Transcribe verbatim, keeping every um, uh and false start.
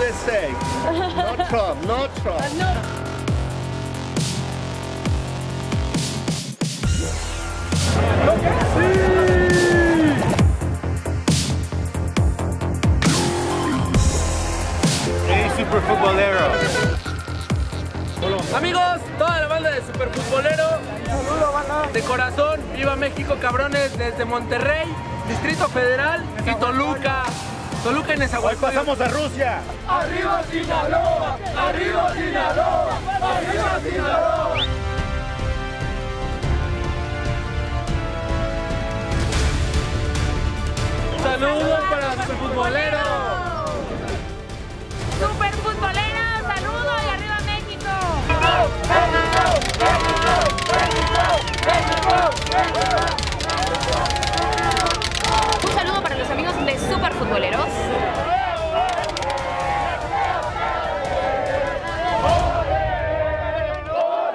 S A. No Trump, no Trump. Hey, super futbolero. Amigos, toda la banda de Super Futbolero, de corazón, viva México, cabrones, desde Monterrey, Distrito Federal y Toluca. Toluca en Nezahualcóyotl. Hoy pasamos a Rusia. ¡Arriba Sinaloa! ¡Arriba Sinaloa! ¡Arriba Sinaloa! Saludos para Super Futbolero. Super Futbolero, saludos y arriba México. Un saludo para los amigos de Super Futboleros.